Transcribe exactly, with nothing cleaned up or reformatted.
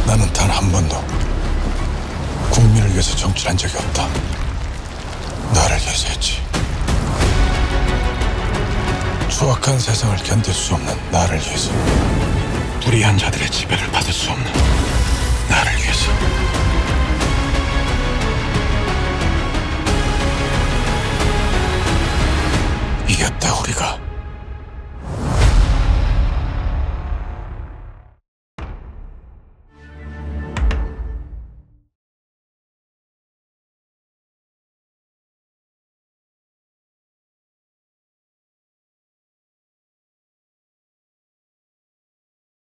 나는 단 한 번도 국민을 위해서 정치를 한 적이 없다. 나를 위해서 했지. 추악한 세상을 견딜 수 없는 나를 위해서. 불의한 자들의 지배를 받을 수 없는 나를 위해서. 이겼다, 우리가.